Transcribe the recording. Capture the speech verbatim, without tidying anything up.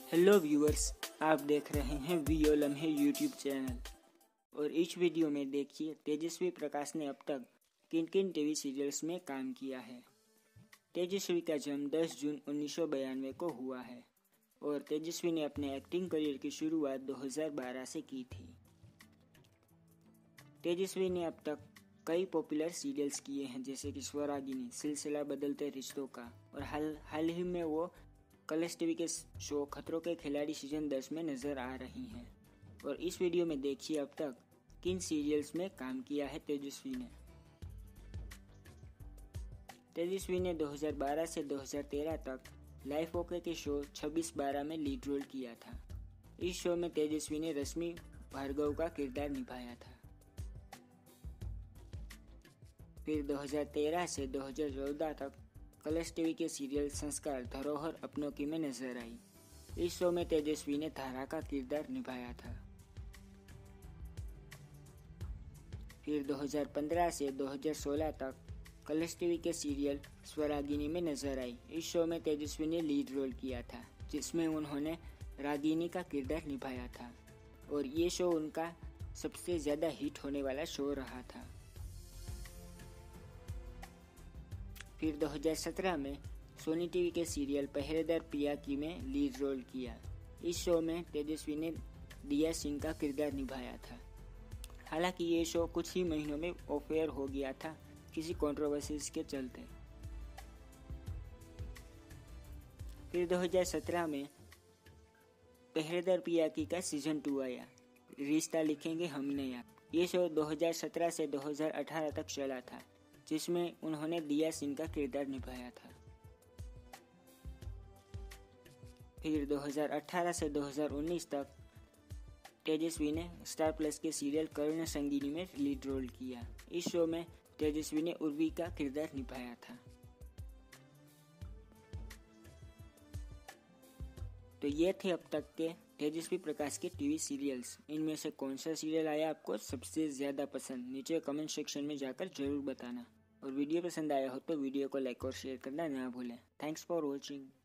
Hello viewers, आप देख रहे हैं वीओ लम्हे यूट्यूब चैनल और इस वीडियो में देखिए तेजस्वी प्रकाश ने अब तक किन किन टीवी सीरियल्स में काम किया है। तेजस्वी का जन्म दस जून उन्नीस सौ बयानवे को हुआ है और तेजस्वी ने अपने एक्टिंग करियर की शुरुआत दो हज़ार बारह से की थी। तेजस्वी ने अब तक कई पॉपुलर सीरियल्स किए हैं जैसे कि स्वरागिनी, सिलसिला बदलते रिश्तों का और हाल हाल ही में वो कलर्स टीवी के शो खतरों के खिलाड़ी सीजन दस में नजर आ रही हैं। और इस वीडियो में देखिए अब तक किन सीरियल्स में काम किया है तेजस्वी ने। तेजस्वी ने दो हज़ार बारह से दो हज़ार तेरह तक लाइफ ओके के शो छब्बीस बारह में लीड रोल किया था। इस शो में तेजस्वी ने रश्मि भार्गव का किरदार निभाया था। फिर दो हज़ार तेरह से दो हज़ार चौदह तक कलर्स टीवी के सीरियल संस्कार धरोहर अपनों की में नजर आई। इस शो में तेजस्वी ने धारा का किरदार निभाया था। फिर दो हज़ार पंद्रह से दो हज़ार सोलह तक कलर्स टीवी के सीरियल स्वरागिनी में नजर आई। इस शो में तेजस्वी ने लीड रोल किया था जिसमें उन्होंने रागिनी का किरदार निभाया था और ये शो उनका सबसे ज़्यादा हिट होने वाला शो रहा था। फिर दो हज़ार सत्रह में सोनी टीवी के सीरियल पहरेदार पिया की में लीड रोल किया। इस शो में तेजस्वी ने दिया सिंह का किरदार निभाया था। हालांकि ये शो कुछ ही महीनों में ऑफ एयर हो गया था किसी कंट्रोवर्सीज के चलते। फिर दो हज़ार सत्रह में पहरेदार पिया की का सीजन टू आया, रिश्ता लिखेंगे हमने यार। ये शो दो हज़ार सत्रह से दो हज़ार अठारह तक चला था जिसमें उन्होंने दिया सिंह का किरदार निभाया था। फिर दो हज़ार अठारह से दो हज़ार उन्नीस तक तेजस्वी ने स्टार प्लस के सीरियल करुण संगीनी में लीड रोल किया। इस शो में तेजस्वी ने उर्वी का किरदार निभाया था। तो ये थे अब तक के तेजस्वी प्रकाश के टीवी सीरियल्स। इनमें से कौन सा सीरियल आया आपको सबसे ज़्यादा पसंद, नीचे कमेंट सेक्शन में जाकर जरूर बताना। और वीडियो पसंद आया हो तो वीडियो को लाइक और शेयर करना ना भूलें। Thanks for watching.